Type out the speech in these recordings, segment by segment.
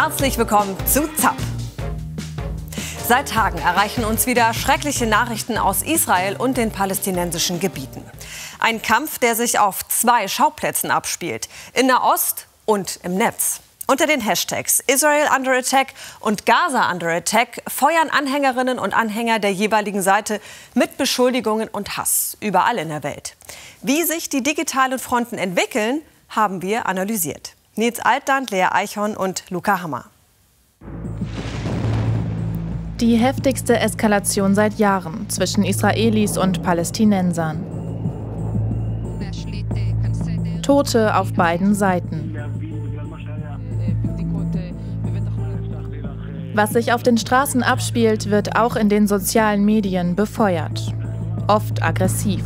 Herzlich willkommen zu ZAP. Seit Tagen erreichen uns wieder schreckliche Nachrichten aus Israel und den palästinensischen Gebieten. Ein Kampf, der sich auf 2 Schauplätzen abspielt, in Nahost und im Netz. Unter den Hashtags Israel under attack und Gaza under attack feuern Anhängerinnen und Anhänger der jeweiligen Seite mit Beschuldigungen und Hass überall in der Welt. Wie sich die digitalen Fronten entwickeln, haben wir analysiert. Nils Altland, Lea Eichhorn und Luca Hammer. Die heftigste Eskalation seit Jahren zwischen Israelis und Palästinensern. Tote auf beiden Seiten. Was sich auf den Straßen abspielt, wird auch in den sozialen Medien befeuert. Oft aggressiv.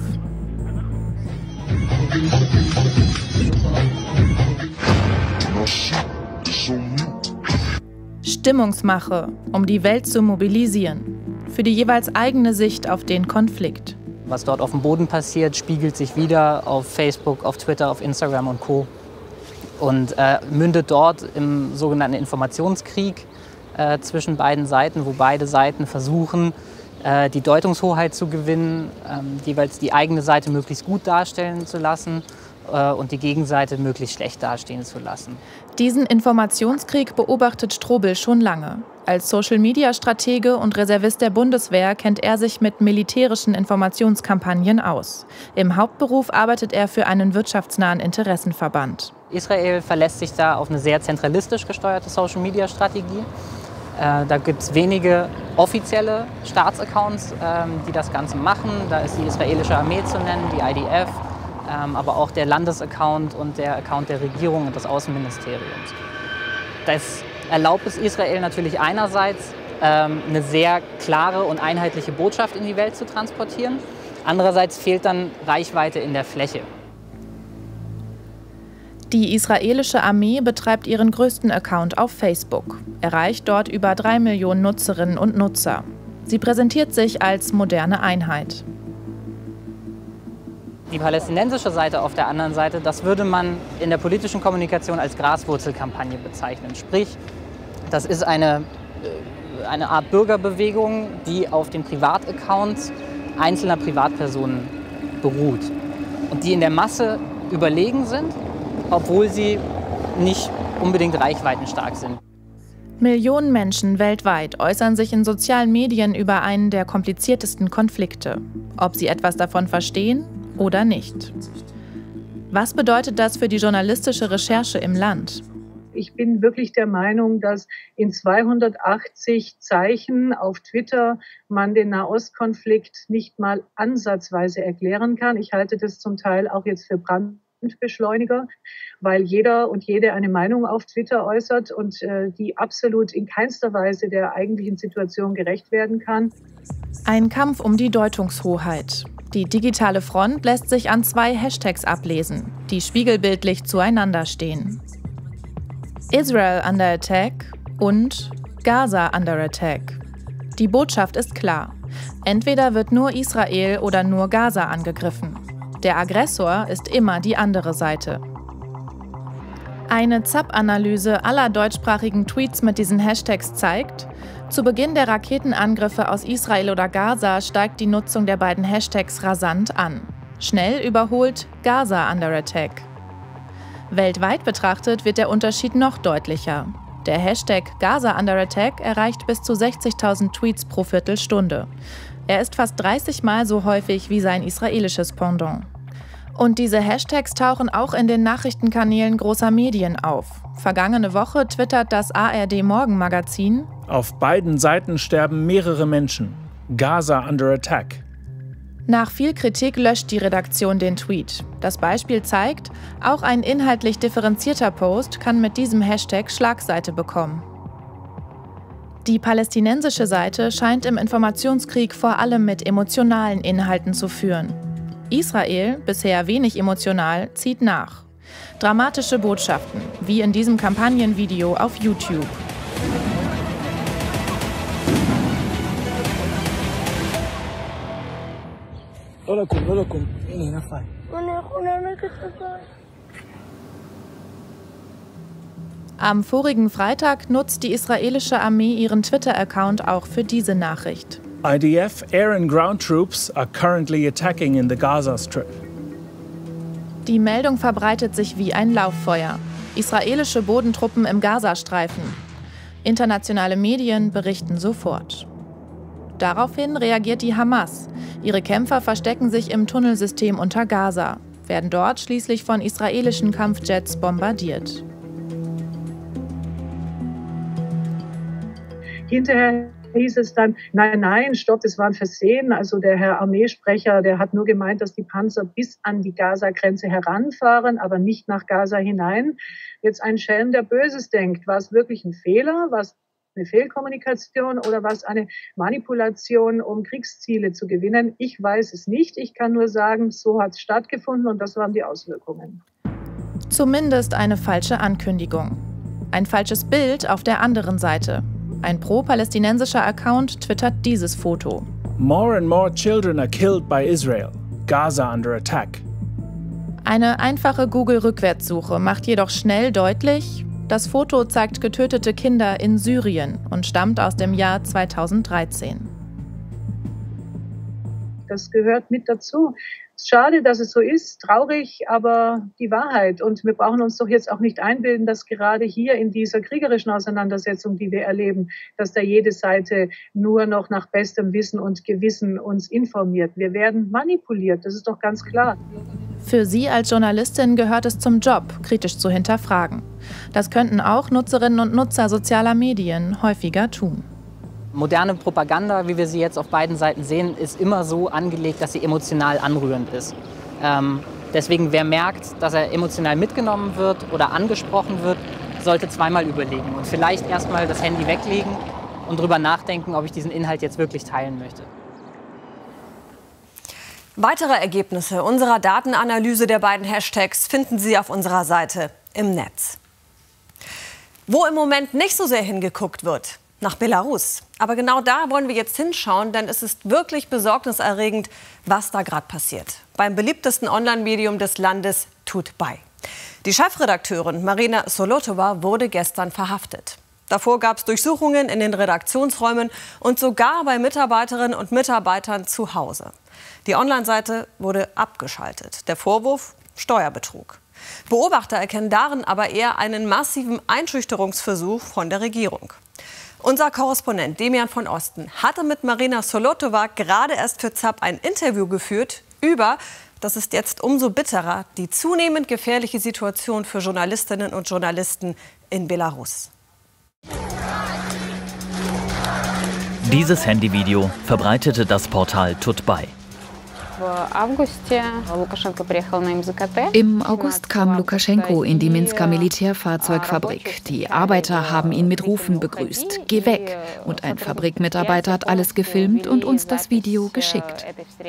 Stimmungsmache, um die Welt zu mobilisieren. Für die jeweils eigene Sicht auf den Konflikt. Was dort auf dem Boden passiert, spiegelt sich wieder auf Facebook, auf Twitter, auf Instagram und Co. Und mündet dort im sogenannten Informationskrieg zwischen beiden Seiten, wo beide Seiten versuchen, die Deutungshoheit zu gewinnen, jeweils die eigene Seite möglichst gut darstellen zu lassen und die Gegenseite möglichst schlecht dastehen zu lassen. Diesen Informationskrieg beobachtet Strobel schon lange. Als Social-Media-Stratege und Reservist der Bundeswehr kennt er sich mit militärischen Informationskampagnen aus. Im Hauptberuf arbeitet er für einen wirtschaftsnahen Interessenverband. Israel verlässt sich da auf eine sehr zentralistisch gesteuerte Social-Media-Strategie. Da gibt es wenige offizielle Staatsaccounts, die das Ganze machen. Da ist die israelische Armee zu nennen, die IDF, aber auch der Landesaccount und der Account der Regierung und des Außenministeriums. Das erlaubt es Israel natürlich einerseits, eine sehr klare und einheitliche Botschaft in die Welt zu transportieren. Andererseits fehlt dann Reichweite in der Fläche. Die israelische Armee betreibt ihren größten Account auf Facebook, erreicht dort über 3 Millionen Nutzerinnen und Nutzer. Sie präsentiert sich als moderne Einheit. Die palästinensische Seite auf der anderen Seite, das würde man in der politischen Kommunikation als Graswurzelkampagne bezeichnen. Sprich, das ist eine Art Bürgerbewegung, die auf den Privataccounts einzelner Privatpersonen beruht und die in der Masse überlegen sind, obwohl sie nicht unbedingt reichweitenstark sind. Millionen Menschen weltweit äußern sich in sozialen Medien über einen der kompliziertesten Konflikte. Ob sie etwas davon verstehen oder nicht. Was bedeutet das für die journalistische Recherche im Land? Ich bin wirklich der Meinung, dass in 280 Zeichen auf Twitter man den Nahostkonflikt nicht mal ansatzweise erklären kann. Ich halte das zum Teil auch jetzt für Brandbeschleuniger, weil jeder und jede eine Meinung auf Twitter äußert und die absolut in keinster Weise der eigentlichen Situation gerecht werden kann. Ein Kampf um die Deutungshoheit. Die digitale Front lässt sich an 2 Hashtags ablesen, die spiegelbildlich zueinander stehen. Israel under attack und Gaza under attack. Die Botschaft ist klar. Entweder wird nur Israel oder nur Gaza angegriffen. Der Aggressor ist immer die andere Seite. Eine ZAP-Analyse aller deutschsprachigen Tweets mit diesen Hashtags zeigt, zu Beginn der Raketenangriffe aus Israel oder Gaza steigt die Nutzung der beiden Hashtags rasant an. Schnell überholt Gaza under attack. Weltweit betrachtet wird der Unterschied noch deutlicher. Der Hashtag Gaza under attack erreicht bis zu 60.000 Tweets pro Viertelstunde. Er ist fast 30 Mal so häufig wie sein israelisches Pendant. Und diese Hashtags tauchen auch in den Nachrichtenkanälen großer Medien auf. Vergangene Woche twittert das ARD-Morgenmagazin: Auf beiden Seiten sterben mehrere Menschen. Gaza under attack. Nach viel Kritik löscht die Redaktion den Tweet. Das Beispiel zeigt, auch ein inhaltlich differenzierter Post kann mit diesem Hashtag Schlagseite bekommen. Die palästinensische Seite scheint im Informationskrieg vor allem mit emotionalen Inhalten zu führen. Israel, bisher wenig emotional, zieht nach. Dramatische Botschaften, wie in diesem Kampagnenvideo auf YouTube. Am vorigen Freitag nutzt die israelische Armee ihren Twitter-Account auch für diese Nachricht. IDF air and ground troops are currently attacking in the Gaza Strip. Die Meldung verbreitet sich wie ein Lauffeuer. Israelische Bodentruppen im Gazastreifen. Internationale Medien berichten sofort. Daraufhin reagiert die Hamas. Ihre Kämpfer verstecken sich im Tunnelsystem unter Gaza, werden dort schließlich von israelischen Kampfjets bombardiert. Hinterher hieß es dann, nein, stopp, das war ein Versehen. Also der Herr Armeesprecher, der hat nur gemeint, dass die Panzer bis an die Gaza-Grenze heranfahren, aber nicht nach Gaza hinein. Jetzt ein Schelm, der Böses denkt. War es wirklich ein Fehler? War es eine Fehlkommunikation oder war es eine Manipulation, um Kriegsziele zu gewinnen? Ich weiß es nicht. Ich kann nur sagen, so hat es stattgefunden und das waren die Auswirkungen. Zumindest eine falsche Ankündigung. Ein falsches Bild auf der anderen Seite. Ein pro-palästinensischer Account twittert dieses Foto. More and more children are killed by Israel. Gaza under attack. Eine einfache Google-Rückwärtssuche macht jedoch schnell deutlich, das Foto zeigt getötete Kinder in Syrien und stammt aus dem Jahr 2013. Das gehört mit dazu. Schade, dass es so ist, traurig, aber die Wahrheit. Und wir brauchen uns doch jetzt auch nicht einbilden, dass gerade hier in dieser kriegerischen Auseinandersetzung, die wir erleben, dass da jede Seite nur noch nach bestem Wissen und Gewissen uns informiert. Wir werden manipuliert, das ist doch ganz klar. Für Sie als Journalistin gehört es zum Job, kritisch zu hinterfragen. Das könnten auch Nutzerinnen und Nutzer sozialer Medien häufiger tun. Moderne Propaganda, wie wir sie jetzt auf beiden Seiten sehen, ist immer so angelegt, dass sie emotional anrührend ist. Deswegen, wer merkt, dass er emotional mitgenommen wird oder angesprochen wird, sollte zweimal überlegen und vielleicht erstmal das Handy weglegen und drüber nachdenken, ob ich diesen Inhalt jetzt wirklich teilen möchte. Weitere Ergebnisse unserer Datenanalyse der beiden Hashtags finden Sie auf unserer Seite im Netz. Wo im Moment nicht so sehr hingeguckt wird, nach Belarus. Aber genau da wollen wir jetzt hinschauen, denn es ist wirklich besorgniserregend, was da gerade passiert. Beim beliebtesten Online-Medium des Landes Tut.by. Die Chefredakteurin Marina Solotova wurde gestern verhaftet. Davor gab es Durchsuchungen in den Redaktionsräumen und sogar bei Mitarbeiterinnen und Mitarbeitern zu Hause. Die Online-Seite wurde abgeschaltet. Der Vorwurf: Steuerbetrug. Beobachter erkennen darin aber eher einen massiven Einschüchterungsversuch von der Regierung. Unser Korrespondent Demian von Osten hatte mit Marina Solotova gerade erst für ZAP ein Interview geführt über, das ist jetzt umso bitterer, die zunehmend gefährliche Situation für Journalistinnen und Journalisten in Belarus. Dieses Handyvideo verbreitete das Portal Tut.by. Im August kam Lukaschenko in die Minsker Militärfahrzeugfabrik. Die Arbeiter haben ihn mit Rufen begrüßt: Geh weg! Und ein Fabrikmitarbeiter hat alles gefilmt und uns das Video geschickt.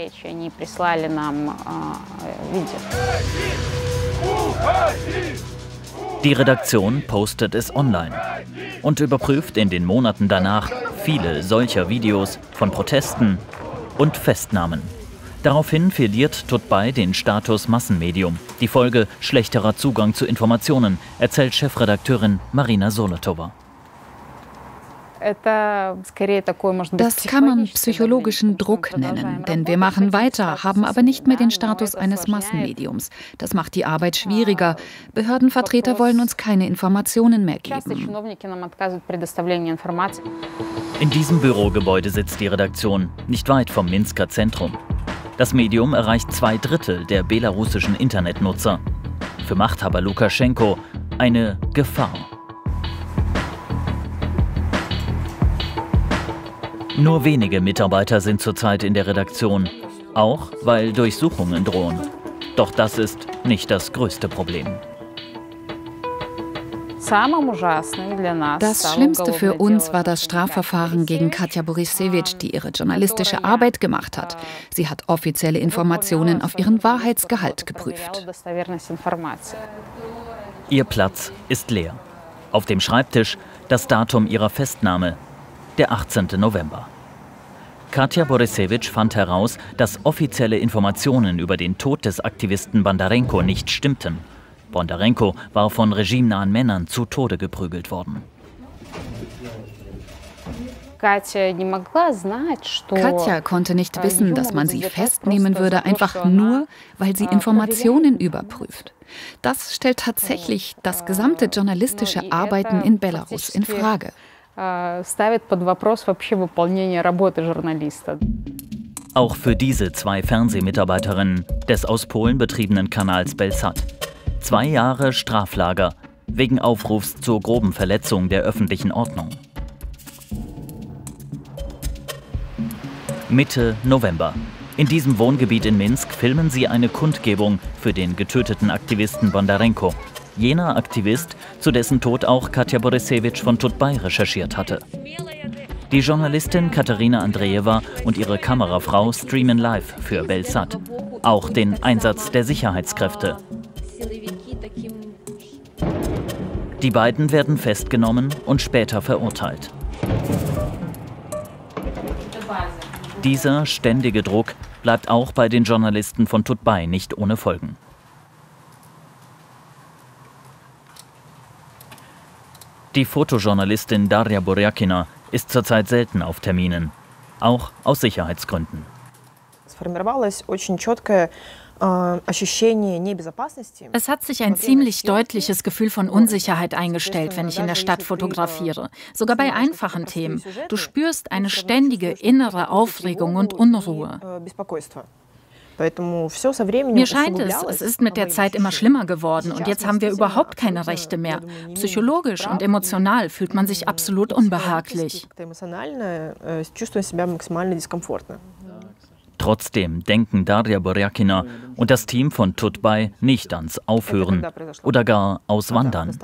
Die Redaktion postet es online und überprüft in den Monaten danach viele solcher Videos von Protesten und Festnahmen. Daraufhin verliert Tut.by den Status Massenmedium. Die Folge: schlechterer Zugang zu Informationen, erzählt Chefredakteurin Marina Solotova. Das kann man psychologischen Druck nennen, denn wir machen weiter, haben aber nicht mehr den Status eines Massenmediums. Das macht die Arbeit schwieriger. Behördenvertreter wollen uns keine Informationen mehr geben. In diesem Bürogebäude sitzt die Redaktion, nicht weit vom Minsker Zentrum. Das Medium erreicht 2/3 der belarussischen Internetnutzer. Für Machthaber Lukaschenko eine Gefahr. Nur wenige Mitarbeiter sind zurzeit in der Redaktion, auch weil Durchsuchungen drohen. Doch das ist nicht das größte Problem. Das Schlimmste für uns war das Strafverfahren gegen Katja Borisewicz, die ihre journalistische Arbeit gemacht hat. Sie hat offizielle Informationen auf ihren Wahrheitsgehalt geprüft. Ihr Platz ist leer. Auf dem Schreibtisch das Datum ihrer Festnahme, der 18. November. Katja Borisewicz fand heraus, dass offizielle Informationen über den Tod des Aktivisten Bandarenko nicht stimmten. Bondarenko war von regimenahen Männern zu Tode geprügelt worden. Katja konnte nicht wissen, dass man sie festnehmen würde, einfach nur, weil sie Informationen überprüft. Das stellt tatsächlich das gesamte journalistische Arbeiten in Belarus in Frage. Auch für diese 2 Fernsehmitarbeiterinnen des aus Polen betriebenen Kanals Belsat. 2 Jahre Straflager wegen Aufrufs zur groben Verletzung der öffentlichen Ordnung. Mitte November. In diesem Wohngebiet in Minsk filmen sie eine Kundgebung für den getöteten Aktivisten Bondarenko. Jener Aktivist, zu dessen Tod auch Katja Borysewicz von Tutbay recherchiert hatte. Die Journalistin Katerina Andreeva und ihre Kamerafrau streamen live für Belsat. Auch den Einsatz der Sicherheitskräfte. Die beiden werden festgenommen und später verurteilt. Dieser ständige Druck bleibt auch bei den Journalisten von Tutbay nicht ohne Folgen. Die Fotojournalistin Daria Burjakina ist zurzeit selten auf Terminen, auch aus Sicherheitsgründen. Es hat sich ein ziemlich deutliches Gefühl von Unsicherheit eingestellt, wenn ich in der Stadt fotografiere. Sogar bei einfachen Themen. Du spürst eine ständige innere Aufregung und Unruhe. Mir scheint es ist mit der Zeit immer schlimmer geworden und jetzt haben wir überhaupt keine Rechte mehr. Psychologisch und emotional fühlt man sich absolut unbehaglich. Trotzdem denken Daria Burjakina und das Team von Tutbay nicht ans Aufhören oder gar Auswandern.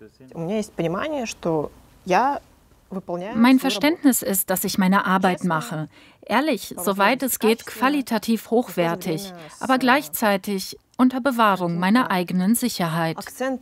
Mein Verständnis ist, dass ich meine Arbeit mache. Ehrlich, soweit es geht, qualitativ hochwertig, aber gleichzeitig unter Bewahrung meiner eigenen Sicherheit.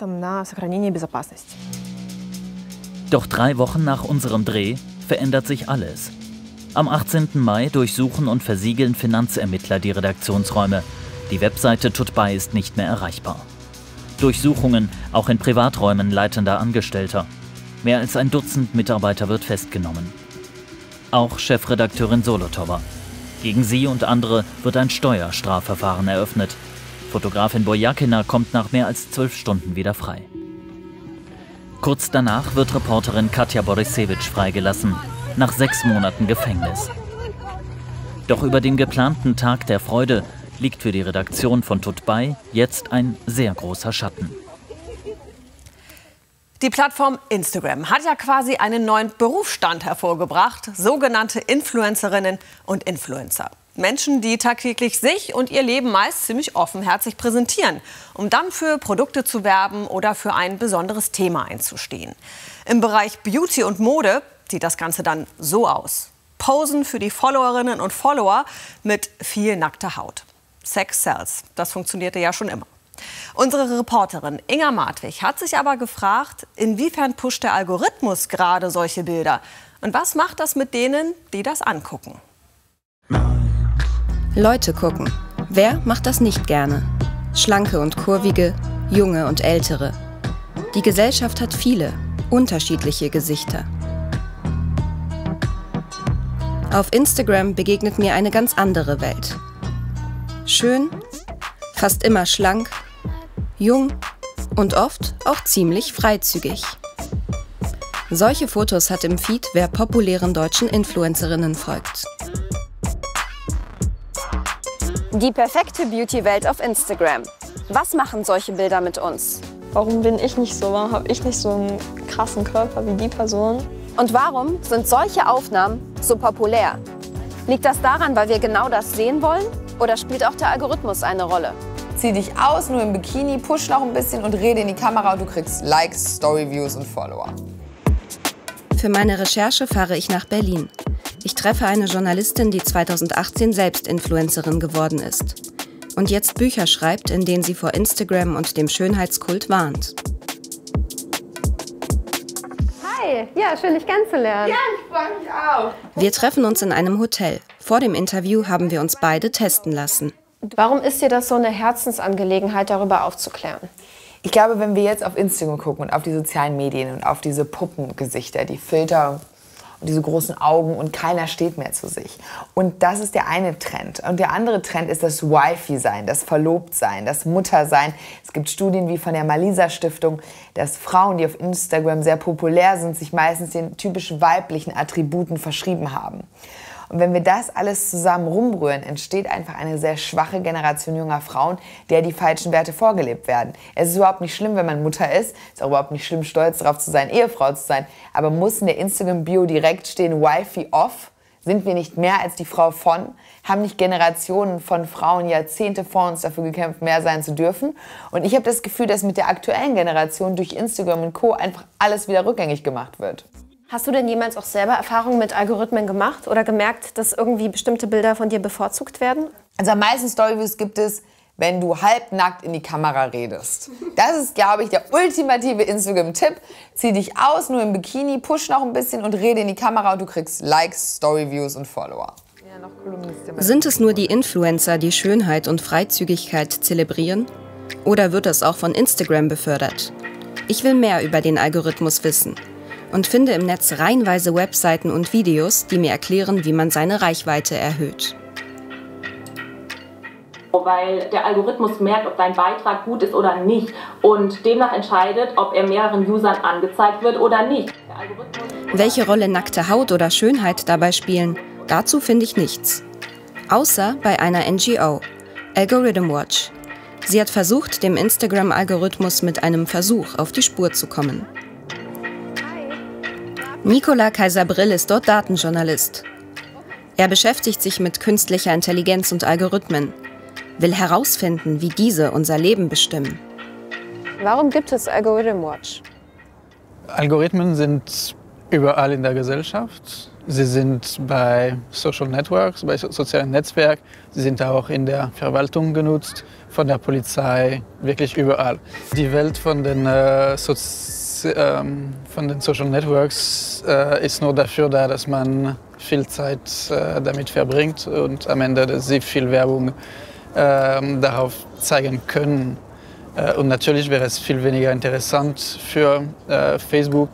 Doch 3 Wochen nach unserem Dreh verändert sich alles. Am 18. Mai durchsuchen und versiegeln Finanzermittler die Redaktionsräume. Die Webseite Tutbay ist nicht mehr erreichbar. Durchsuchungen auch in Privaträumen leitender Angestellter. Mehr als ein Dutzend Mitarbeiter wird festgenommen. Auch Chefredakteurin Solotowa. Gegen sie und andere wird ein Steuerstrafverfahren eröffnet. Fotografin Burjakina kommt nach mehr als 12 Stunden wieder frei. Kurz danach wird Reporterin Katja Borysewicz freigelassen, nach 6 Monaten Gefängnis. Doch über dem geplanten Tag der Freude liegt für die Redaktion von Tutbay jetzt ein sehr großer Schatten. Die Plattform Instagram hat ja quasi einen neuen Berufsstand hervorgebracht, sogenannte Influencerinnen und Influencer. Menschen, die tagtäglich sich und ihr Leben meist ziemlich offenherzig präsentieren, um dann für Produkte zu werben oder für ein besonderes Thema einzustehen. Im Bereich Beauty und Mode sieht das Ganze dann so aus. Posen für die Followerinnen und Follower mit viel nackter Haut. Sex sells, das funktionierte ja schon immer. Unsere Reporterin Inga Martwig hat sich aber gefragt, inwiefern pusht der Algorithmus gerade solche Bilder? Und was macht das mit denen, die das angucken? Leute gucken. Wer macht das nicht gerne? Schlanke und kurvige, junge und ältere. Die Gesellschaft hat viele, unterschiedliche Gesichter. Auf Instagram begegnet mir eine ganz andere Welt. Schön, fast immer schlank, jung und oft auch ziemlich freizügig. Solche Fotos hat im Feed, wer populären deutschen Influencerinnen folgt. Die perfekte Beauty-Welt auf Instagram. Was machen solche Bilder mit uns? Warum bin ich nicht so? Warum habe ich nicht so einen krassen Körper wie die Person? Und warum sind solche Aufnahmen so populär? Liegt das daran, weil wir genau das sehen wollen? Oder spielt auch der Algorithmus eine Rolle? Zieh dich aus, nur im Bikini, push noch ein bisschen und rede in die Kamera und du kriegst Likes, Storyviews und Follower. Für meine Recherche fahre ich nach Berlin. Ich treffe eine Journalistin, die 2018 selbst Influencerin geworden ist und jetzt Bücher schreibt, in denen sie vor Instagram und dem Schönheitskult warnt. Hi, ja, schön dich kennenzulernen. Ja, ich freue mich auch. Wir treffen uns in einem Hotel. Vor dem Interview haben wir uns beide testen lassen. Warum ist dir das so eine Herzensangelegenheit, darüber aufzuklären? Ich glaube, wenn wir jetzt auf Instagram gucken und auf die sozialen Medien und auf diese Puppengesichter, die Filter und diese großen Augen und keiner steht mehr zu sich. Und das ist der eine Trend. Und der andere Trend ist das Wifi-Sein, das Verlobtsein, das Muttersein. Es gibt Studien wie von der Malisa-Stiftung, dass Frauen, die auf Instagram sehr populär sind, sich meistens den typisch weiblichen Attributen verschrieben haben. Und wenn wir das alles zusammen rumrühren, entsteht einfach eine sehr schwache Generation junger Frauen, der die falschen Werte vorgelebt werden. Es ist überhaupt nicht schlimm, wenn man Mutter ist. Es ist auch überhaupt nicht schlimm, stolz darauf zu sein, Ehefrau zu sein. Aber muss in der Instagram-Bio direkt stehen, Wifi off? Sind wir nicht mehr als die Frau von? Haben nicht Generationen von Frauen Jahrzehnte vor uns dafür gekämpft, mehr sein zu dürfen? Und ich habe das Gefühl, dass mit der aktuellen Generation durch Instagram und Co. einfach alles wieder rückgängig gemacht wird. Hast du denn jemals auch selber Erfahrungen mit Algorithmen gemacht oder gemerkt, dass irgendwie bestimmte Bilder von dir bevorzugt werden? Also am meisten Storyviews gibt es, wenn du halbnackt in die Kamera redest. Das ist, glaube ich, der ultimative Instagram-Tipp. Zieh dich aus, nur im Bikini, push noch ein bisschen und rede in die Kamera und du kriegst Likes, Storyviews und Follower. Sind es nur die Influencer, die Schönheit und Freizügigkeit zelebrieren? Oder wird das auch von Instagram befördert? Ich will mehr über den Algorithmus wissen und finde im Netz reihenweise Webseiten und Videos, die mir erklären, wie man seine Reichweite erhöht. Weil der Algorithmus merkt, ob dein Beitrag gut ist oder nicht und demnach entscheidet, ob er mehreren Usern angezeigt wird oder nicht. Welche Rolle nackte Haut oder Schönheit dabei spielen, dazu finde ich nichts. Außer bei einer NGO, Algorithm Watch. Sie hat versucht, dem Instagram-Algorithmus mit einem Versuch auf die Spur zu kommen. Nicola Kaiser-Brill ist dort Datenjournalist. Er beschäftigt sich mit künstlicher Intelligenz und Algorithmen, will herausfinden, wie diese unser Leben bestimmen. Warum gibt es Algorithm Watch? Algorithmen sind überall in der Gesellschaft. Sie sind bei Social Networks, bei sozialen Netzwerken. Sie sind auch in der Verwaltung genutzt, von der Polizei, wirklich überall. Die Welt von den Social Networks ist nur dafür da, dass man viel Zeit damit verbringt und am Ende, dass sie viel Werbung darauf zeigen können. Und natürlich wäre es viel weniger interessant für Facebook,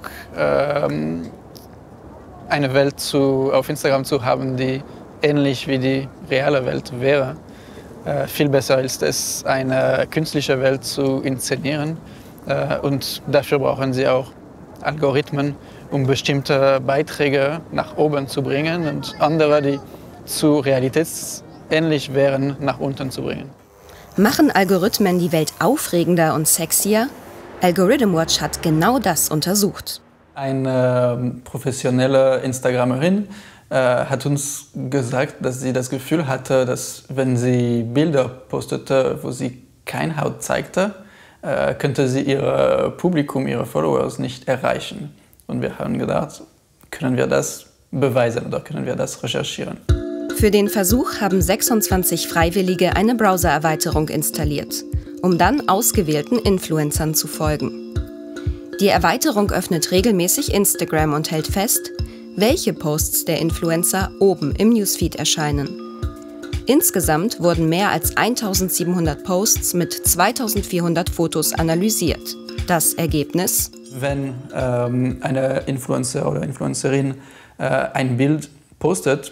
eine Welt auf Instagram zu haben, die ähnlich wie die reale Welt wäre. Viel besser ist es, eine künstliche Welt zu inszenieren. Und dafür brauchen sie auch Algorithmen, um bestimmte Beiträge nach oben zu bringen und andere, die zu realitätsähnlich wären, nach unten zu bringen. Machen Algorithmen die Welt aufregender und sexier? Algorithm Watch hat genau das untersucht. Eine professionelle Instagramerin hat uns gesagt, dass sie das Gefühl hatte, dass wenn sie Bilder postete, wo sie keine Haut zeigte, könnte sie ihr Publikum, ihre Followers nicht erreichen. Und wir haben gedacht, können wir das beweisen oder können wir das recherchieren? Für den Versuch haben 26 Freiwillige eine Browser-Erweiterung installiert, um dann ausgewählten Influencern zu folgen. Die Erweiterung öffnet regelmäßig Instagram und hält fest, welche Posts der Influencer oben im Newsfeed erscheinen. Insgesamt wurden mehr als 1700 Posts mit 2400 Fotos analysiert. Das Ergebnis? Wenn eine Influencer oder Influencerin ein Bild postet,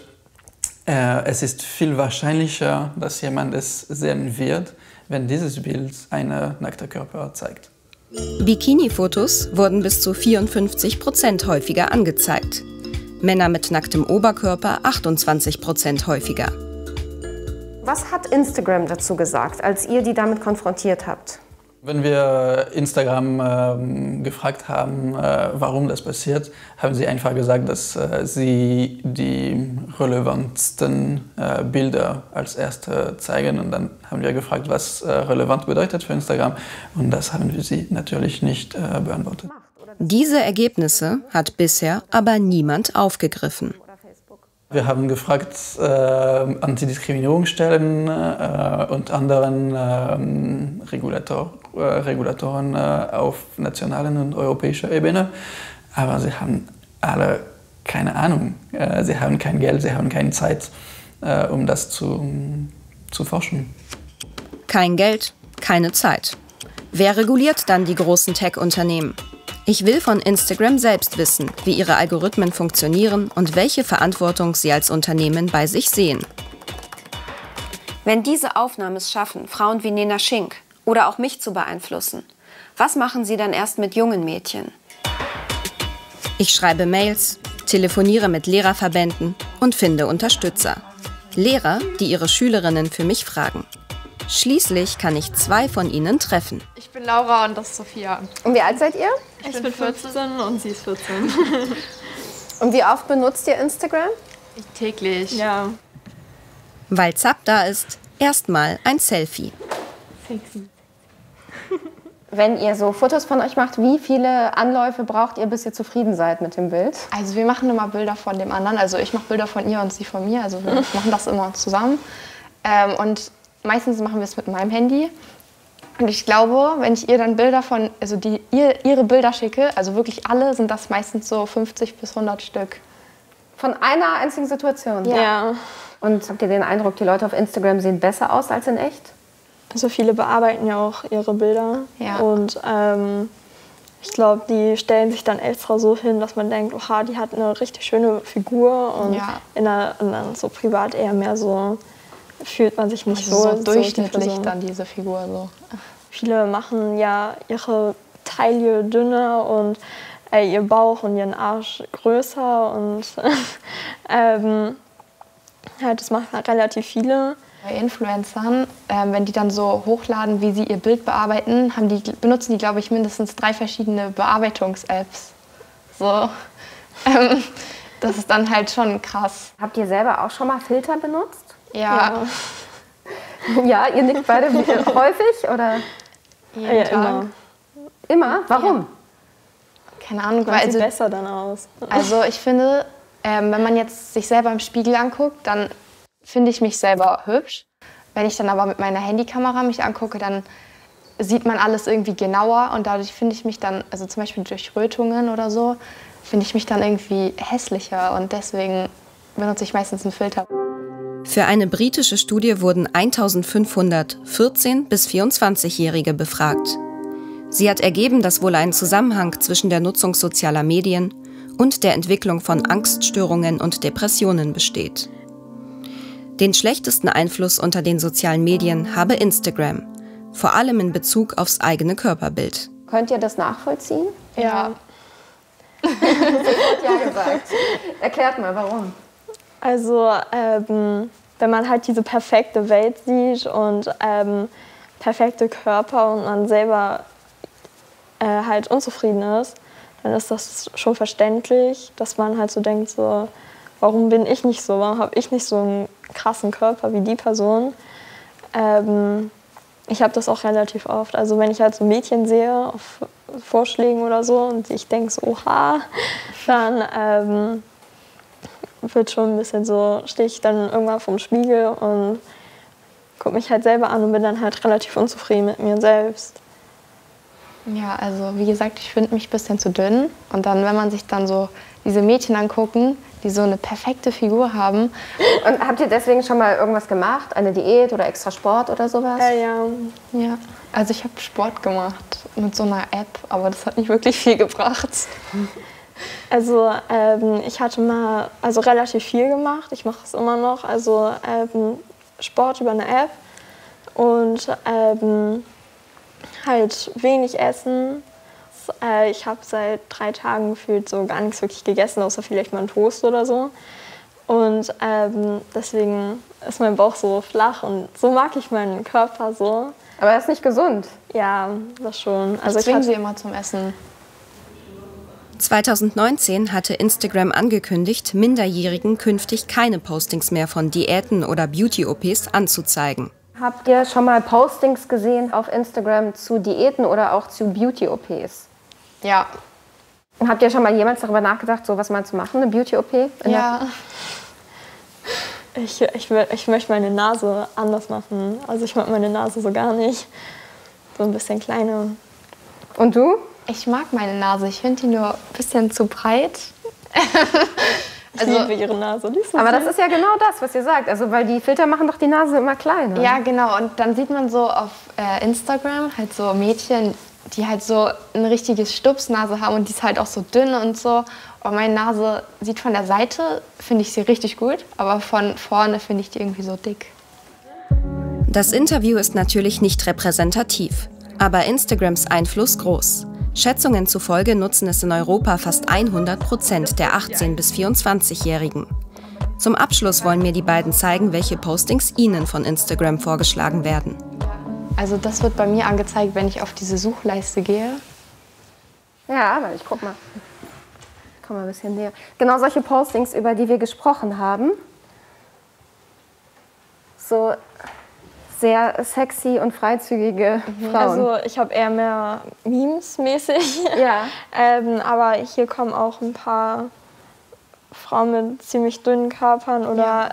es ist viel wahrscheinlicher, dass jemand es sehen wird, wenn dieses Bild einen nackten Körper zeigt. Bikini-Fotos wurden bis zu 54% häufiger angezeigt. Männer mit nacktem Oberkörper 28% häufiger. Was hat Instagram dazu gesagt, als ihr die damit konfrontiert habt? Wenn wir Instagram gefragt haben, warum das passiert, haben sie einfach gesagt, dass sie die relevantesten Bilder als erste zeigen. Und dann haben wir gefragt, was relevant bedeutet für Instagram. Und das haben wir sie natürlich nicht beantwortet. Diese Ergebnisse hat bisher aber niemand aufgegriffen. Wir haben gefragt, Antidiskriminierungsstellen und anderen Regulatoren auf nationaler und europäischer Ebene. Aber sie haben alle keine Ahnung. Sie haben kein Geld, sie haben keine Zeit, um das zu forschen. Kein Geld, keine Zeit. Wer reguliert dann die großen Tech-Unternehmen? Ich will von Instagram selbst wissen, wie ihre Algorithmen funktionieren und welche Verantwortung sie als Unternehmen bei sich sehen. Wenn diese Aufnahmen es schaffen, Frauen wie Nena Schink oder auch mich zu beeinflussen, was machen sie dann erst mit jungen Mädchen? Ich schreibe Mails, telefoniere mit Lehrerverbänden und finde Unterstützer. Lehrer, die ihre Schülerinnen für mich fragen. Schließlich kann ich 2 von ihnen treffen. Ich bin Laura und das ist Sophia. Und wie alt seid ihr? Ich bin 14 und sie ist 14. Und wie oft benutzt ihr Instagram? Täglich. Ja. Weil Zap da ist, erstmal ein Selfie. Sexy. Wenn ihr so Fotos von euch macht, wie viele Anläufe braucht ihr, bis ihr zufrieden seid mit dem Bild? Also wir machen immer Bilder von dem anderen. Also ich mache Bilder von ihr und sie von mir. Also wir machen das immer zusammen. Und meistens machen wir es mit meinem Handy. Und ich glaube, wenn ich ihr dann Bilder von, also ihre Bilder schicke, also wirklich alle, sind das meistens so 50 bis 100 Stück. Von einer einzigen Situation? Ja. Und habt ihr den Eindruck, die Leute auf Instagram sehen besser aus als in echt? Also viele bearbeiten ja auch ihre Bilder. Ja. Und ich glaube, die stellen sich dann extra so hin, dass man denkt, oha, die hat eine richtig schöne Figur. Und und dann so privat eher mehr so, fühlt man sich nicht so durchschnittlich dann diese Figur so. Viele machen ja ihre Taille dünner und ihr Bauch und ihren Arsch größer und das machen halt relativ viele. Bei Influencern, wenn die dann so hochladen, wie sie ihr Bild bearbeiten, benutzen die, glaube ich, mindestens 3 verschiedene Bearbeitungs-Apps. So. Das ist dann halt schon krass. Habt ihr selber auch schon mal Filter benutzt? Ja. Ja, ihr nickt beide häufig oder? Ja, immer. Immer? Warum? Ja. Keine Ahnung. Weil sieht besser dann aus. Also ich finde, wenn man jetzt sich selber im Spiegel anguckt, dann finde ich mich selber hübsch. Wenn ich dann aber mit meiner Handykamera mich angucke, dann sieht man alles irgendwie genauer und dadurch finde ich mich dann, also zum Beispiel durch Rötungen oder so, finde ich mich dann irgendwie hässlicher und deswegen benutze ich meistens einen Filter. Für eine britische Studie wurden 1500 14- bis 24-Jährige befragt. Sie hat ergeben, dass wohl ein Zusammenhang zwischen der Nutzung sozialer Medien und der Entwicklung von Angststörungen und Depressionen besteht. Den schlechtesten Einfluss unter den sozialen Medien habe Instagram, vor allem in Bezug aufs eigene Körperbild. Könnt ihr das nachvollziehen? Ja. Sie hat ja gesagt. Erklärt mal, warum. Also, wenn man halt diese perfekte Welt sieht und perfekte Körper und man selber halt unzufrieden ist, dann ist das schon verständlich, dass man halt so denkt, so, warum bin ich nicht so, warum habe ich nicht so einen krassen Körper wie die Person. Ich habe das auch relativ oft. Also wenn ich halt so Mädchen sehe auf Vorschlägen oder so und ich denke so, oha, dann wird schon ein bisschen so, stehe ich dann irgendwann vorm Spiegel und gucke mich halt selber an und bin dann halt relativ unzufrieden mit mir selbst. Ja, also wie gesagt, ich finde mich ein bisschen zu dünn. Und dann, wenn man sich dann so diese Mädchen angucken, die so eine perfekte Figur haben. Und habt ihr deswegen schon mal irgendwas gemacht? Eine Diät oder extra Sport oder sowas? Ja. Also ich habe Sport gemacht mit so einer App, aber das hat nicht wirklich viel gebracht. Also ich hatte mal relativ viel gemacht. Ich mache es immer noch. Also Sport über eine App und halt wenig essen. Ich habe seit 3 Tagen gefühlt so gar nichts wirklich gegessen, außer vielleicht mal einen Toast oder so. Und deswegen ist mein Bauch so flach und so mag ich meinen Körper so. Aber das ist nicht gesund. Ja, das schon. Also ich zwinge sie immer zum Essen. 2019 hatte Instagram angekündigt, Minderjährigen künftig keine Postings mehr von Diäten oder Beauty-OPs anzuzeigen. Habt ihr schon mal Postings gesehen auf Instagram zu Diäten oder auch zu Beauty-OPs? Ja. Und habt ihr schon mal jemals darüber nachgedacht, sowas mal zu machen, eine Beauty-OP? Ja. Ich möchte meine Nase anders machen. Also ich mag meine Nase so gar nicht. So ein bisschen kleiner. Und du? Ich mag meine Nase. Ich finde die nur ein bisschen zu breit. Ich liebe ihre Nase. Aber das ist ja genau das, was ihr sagt. Also, weil die Filter machen doch die Nase immer kleiner. Ja, genau. Und dann sieht man so auf Instagram halt so Mädchen, die halt so eine richtige Stupsnase haben und die ist halt auch so dünn und so. Und meine Nase sieht von der Seite, finde ich sie richtig gut, aber von vorne finde ich die irgendwie so dick. Das Interview ist natürlich nicht repräsentativ, aber Instagrams Einfluss groß. Schätzungen zufolge nutzen es in Europa fast 100% der 18- bis 24-Jährigen. Zum Abschluss wollen mir die beiden zeigen, welche Postings ihnen von Instagram vorgeschlagen werden. Also das wird bei mir angezeigt, wenn ich auf diese Suchleiste gehe. Ja, aber ich guck mal. Komm mal ein bisschen näher. Genau solche Postings, über die wir gesprochen haben. So sehr sexy und freizügige Frauen. Also ich habe eher mehr Memes-mäßig. Ja. Aber hier kommen auch ein paar Frauen mit ziemlich dünnen Körpern oder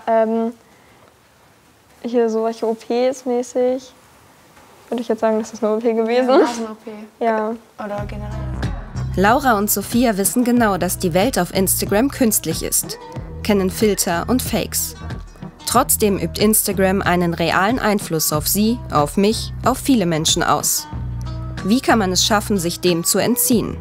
hier solche OPs mäßig. Würde ich jetzt sagen, das ist eine OP gewesen. Ja, Nasen-OP. Ja. Oder generell. Laura und Sophia wissen genau, dass die Welt auf Instagram künstlich ist, kennen Filter und Fakes. Trotzdem übt Instagram einen realen Einfluss auf sie, auf mich, auf viele Menschen aus. Wie kann man es schaffen, sich dem zu entziehen?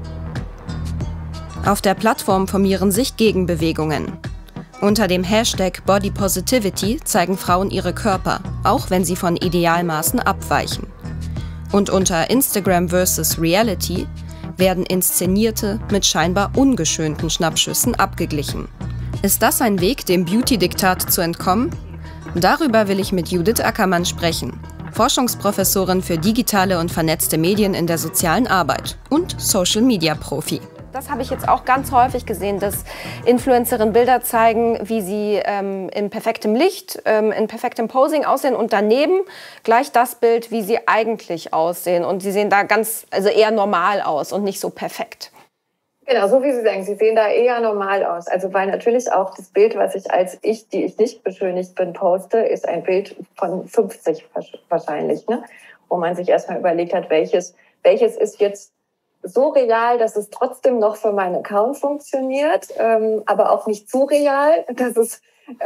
Auf der Plattform formieren sich Gegenbewegungen. Unter dem Hashtag Body Positivity zeigen Frauen ihre Körper, auch wenn sie von Idealmaßen abweichen. Und unter Instagram vs. Reality werden inszenierte, mit scheinbar ungeschönten Schnappschüssen abgeglichen. Ist das ein Weg, dem Beauty-Diktat zu entkommen? Darüber will ich mit Judith Ackermann sprechen, Forschungsprofessorin für digitale und vernetzte Medien in der sozialen Arbeit und Social-Media-Profi. Das habe ich jetzt auch ganz häufig gesehen, dass Influencerinnen Bilder zeigen, wie sie in perfektem Licht, in perfektem Posing aussehen und daneben gleich das Bild, wie sie eigentlich aussehen. Und sie sehen da eher normal aus und nicht so perfekt. Genau, so wie Sie sagen, sie sehen da eher normal aus. Also weil natürlich auch das Bild, was ich die ich nicht beschönigt bin, poste, ist ein Bild von 50 wahrscheinlich, ne? Wo man sich erstmal überlegt hat, welches ist jetzt so real, dass es trotzdem noch für meinen Account funktioniert, aber auch nicht zu real, dass es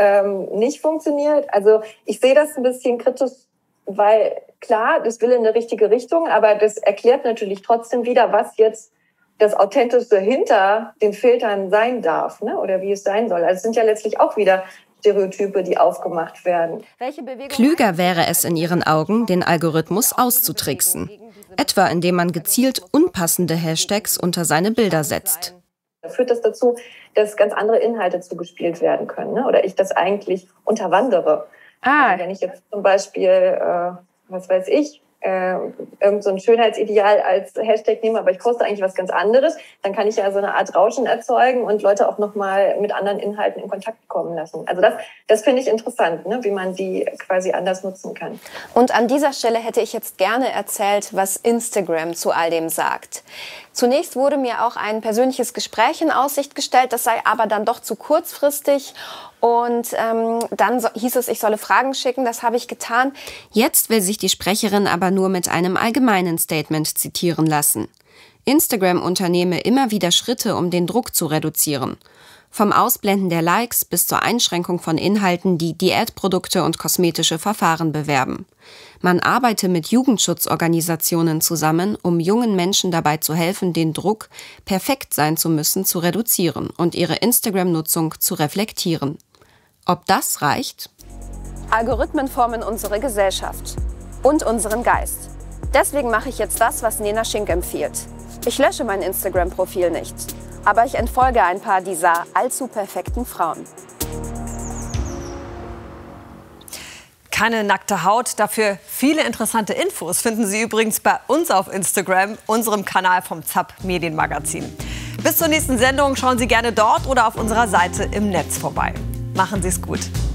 nicht funktioniert. Also ich sehe das ein bisschen kritisch, weil klar, das will in eine richtige Richtung, aber das erklärt natürlich trotzdem wieder, was jetzt das Authentische hinter den Filtern sein darf, ne? Oder wie es sein soll. Also es sind ja letztlich auch wieder Stereotype, die aufgemacht werden. Klüger wäre es in ihren Augen, den Algorithmus auszutricksen. Etwa indem man gezielt unpassende Hashtags unter seine Bilder setzt. Da führt das dazu, dass ganz andere Inhalte zugespielt werden können, ne? Oder ich das eigentlich unterwandere. Also wenn ich jetzt zum Beispiel, was weiß ich, irgend so ein Schönheitsideal als Hashtag nehme, aber ich poste eigentlich was ganz anderes, dann kann ich ja so eine Art Rauschen erzeugen und Leute auch nochmal mit anderen Inhalten in Kontakt kommen lassen. Also das finde ich interessant, ne, wie man die quasi anders nutzen kann. Und an dieser Stelle hätte ich jetzt gerne erzählt, was Instagram zu all dem sagt. Zunächst wurde mir auch ein persönliches Gespräch in Aussicht gestellt, das sei aber dann doch zu kurzfristig. Und dann hieß es, ich solle Fragen schicken, das habe ich getan. Jetzt will sich die Sprecherin aber nur mit einem allgemeinen Statement zitieren lassen. Instagram unternehme immer wieder Schritte, um den Druck zu reduzieren. Vom Ausblenden der Likes bis zur Einschränkung von Inhalten, die Diätprodukte und kosmetische Verfahren bewerben. Man arbeite mit Jugendschutzorganisationen zusammen, um jungen Menschen dabei zu helfen, den Druck, perfekt sein zu müssen, zu reduzieren und ihre Instagram-Nutzung zu reflektieren. Ob das reicht? Algorithmen formen unsere Gesellschaft und unseren Geist. Deswegen mache ich jetzt das, was Nena Schink empfiehlt. Ich lösche mein Instagram-Profil nicht, aber ich entfolge ein paar dieser allzu perfekten Frauen. Keine nackte Haut, dafür viele interessante Infos finden Sie übrigens bei uns auf Instagram, unserem Kanal vom ZAP Medienmagazin. Bis zur nächsten Sendung schauen Sie gerne dort oder auf unserer Seite im Netz vorbei. Machen Sie es gut.